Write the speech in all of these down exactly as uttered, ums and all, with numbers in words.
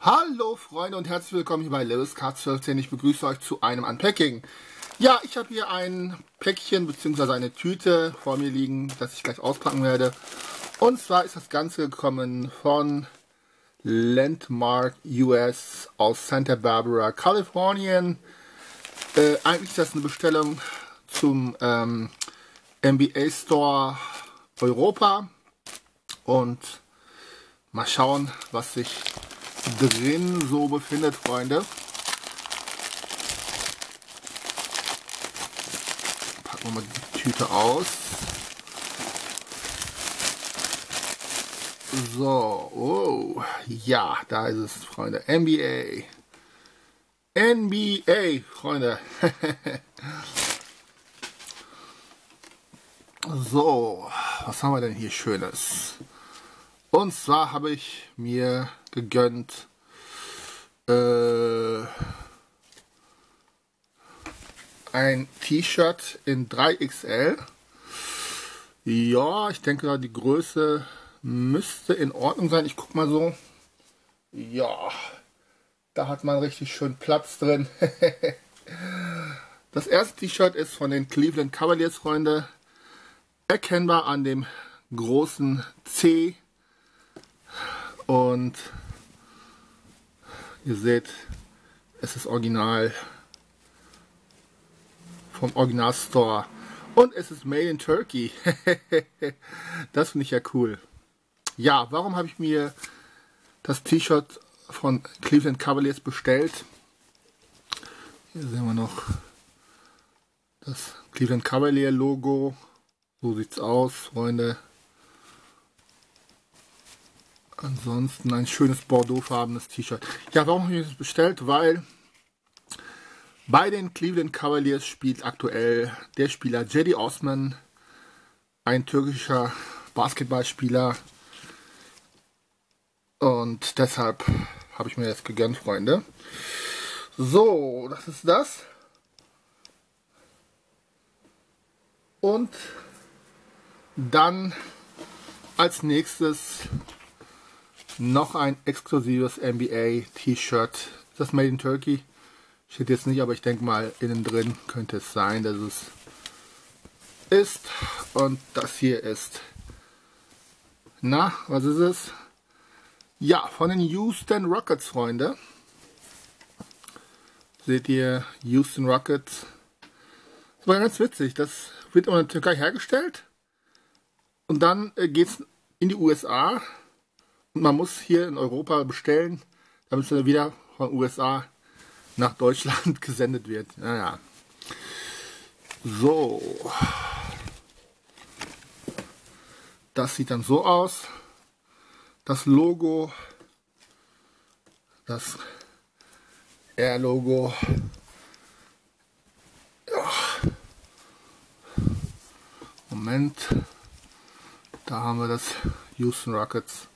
Hallo Freunde und herzlich willkommen hier bei Lewis Card zwölfzehn. Ich begrüße euch zu einem Unpacking. Ja, ich habe hier ein Päckchen bzw. eine Tüte vor mir liegen, das ich gleich auspacken werde. Und zwar ist das Ganze gekommen von Landmark U S aus Santa Barbara, Kalifornien. Äh, eigentlich ist das eine Bestellung zum ähm, N B A Store Europa. Und mal schauen, was sich drin so befindet, Freunde. Packen wir mal die Tüte aus. So, oh, ja, da ist es, Freunde. N B A. N B A, Freunde. So, was haben wir denn hier Schönes? Und zwar habe ich mir gegönnt äh, ein T-Shirt in drei X L. Ja, ich denke, die Größe müsste in Ordnung sein. Ich gucke mal so. Ja, da hat man richtig schön Platz drin. Das erste T-Shirt ist von den Cleveland Cavaliers, Freunde. Erkennbar an dem großen C. Und ihr seht, es ist original vom Original Store. Und es ist made in Turkey. Das finde ich ja cool. Ja, warum habe ich mir das T-Shirt von Cleveland Cavaliers bestellt? Hier sehen wir noch das Cleveland Cavalier Logo. So sieht's aus, Freunde. Ansonsten ein schönes bordeauxfarbenes T-Shirt. Ja, warum habe ich das bestellt? Weil bei den Cleveland Cavaliers spielt aktuell der Spieler Cedi Osman, ein türkischer Basketballspieler. Und deshalb habe ich mir das gegönnt, Freunde. So, das ist das. Und dann als nächstes noch ein exklusives N B A T-Shirt. Das Made in Turkey steht jetzt nicht, aber ich denke mal innen drin könnte es sein, dass es ist. Und das hier ist, na, was ist es? Ja, von den Houston Rockets, Freunde. Seht ihr, Houston Rockets. Das war ganz witzig. Das wird in der Türkei hergestellt und dann äh, geht es in die U S A. Und man muss hier in Europa bestellen, damit es dann wieder von U S A nach Deutschland gesendet wird. Naja. So. Das sieht dann so aus. Das Logo. Das R-Logo. Ja. Moment. Da haben wir das Houston Rockets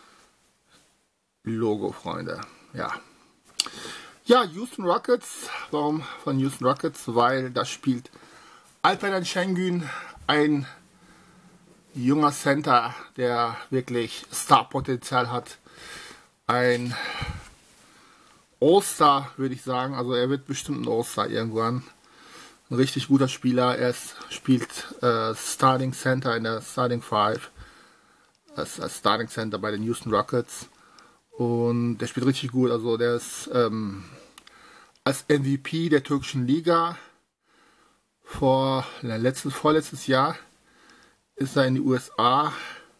Logo, Freunde. Ja. Ja, Houston Rockets. Warum von Houston Rockets? Weil das spielt Alperen Şengün, ein junger Center, der wirklich Starpotenzial hat. Ein All-Star, würde ich sagen. Also er wird bestimmt ein All-Star irgendwann. Ein richtig guter Spieler. Er ist, spielt äh, Starting Center in der Starting Five. Als, als Starting Center bei den Houston Rockets. Und der spielt richtig gut. Also der ist ähm, als M V P der türkischen Liga vor na, letztes, vorletztes Jahr ist er in die U S A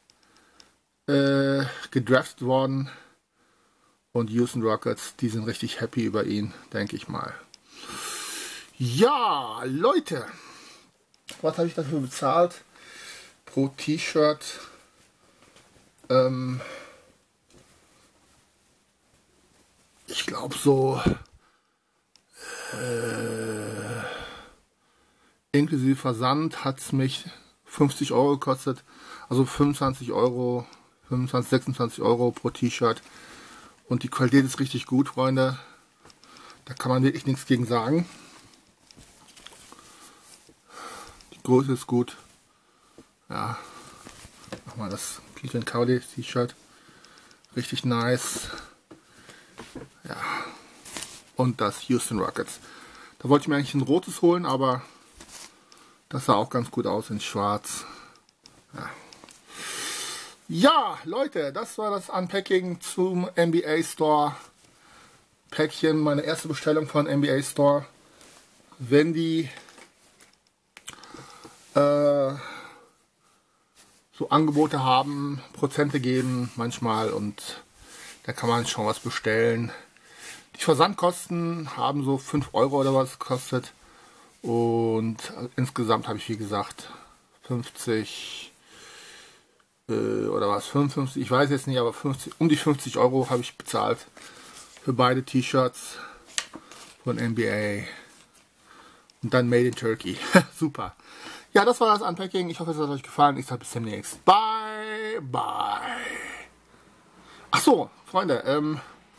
äh, gedraftet worden. Und Houston Rockets, die sind richtig happy über ihn, denke ich mal. Ja, Leute, was habe ich dafür bezahlt? Pro T-Shirt. Ähm, ich glaube so äh, inklusive Versand hat es mich fünfzig Euro gekostet. Also fünfundzwanzig Euro, fünfundzwanzig, sechsundzwanzig Euro pro T-Shirt. Und die Qualität ist richtig gut, Freunde. Da kann man wirklich nichts gegen sagen. Die Größe ist gut. Ja, mach mal das Cleveland Cavaliers T-Shirt. Richtig nice. und das Houston Rockets. Da wollte ich mir eigentlich ein rotes holen, aber das sah auch ganz gut aus in schwarz. Ja. Ja, Leute, das war das Unpacking zum N B A Store Päckchen. Meine erste Bestellung von N B A Store. Wenn die äh, so Angebote haben, Prozente geben manchmal und da kann man schon was bestellen. Die Versandkosten haben so fünf Euro oder was gekostet und insgesamt habe ich, wie gesagt, fünfzig oder was, fünfundfünfzig, ich weiß jetzt nicht, aber fünfzig, um die fünfzig Euro habe ich bezahlt für beide T-Shirts von N B A und dann Made in Turkey. Super. Ja, das war das Unpacking. Ich hoffe, es hat euch gefallen. Ich sage bis demnächst. Bye, bye. Ach so, Freunde, ähm,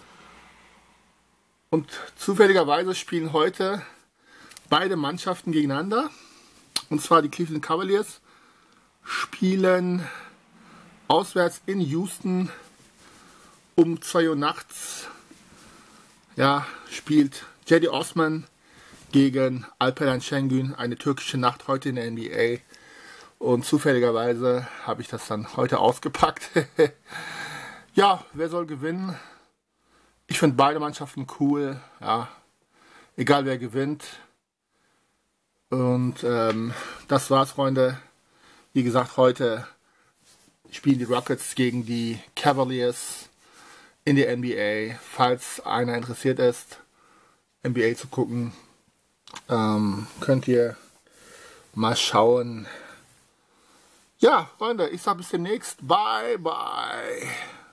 und zufälligerweise spielen heute beide Mannschaften gegeneinander. Und zwar die Cleveland Cavaliers spielen auswärts in Houston um zwei Uhr nachts. Ja, spielt Cedi Osman gegen Alperen Şengün, eine türkische Nacht heute in der N B A. Und zufälligerweise habe ich das dann heute ausgepackt. Ja, wer soll gewinnen? Ich finde beide Mannschaften cool. Ja, egal wer gewinnt. Und ähm, das war's, Freunde. Wie gesagt, heute spielen die Rockets gegen die Cavaliers in der N B A. Falls einer interessiert ist, N B A zu gucken, ähm, könnt ihr mal schauen. Ja, Freunde, ich sage bis demnächst. Bye, bye.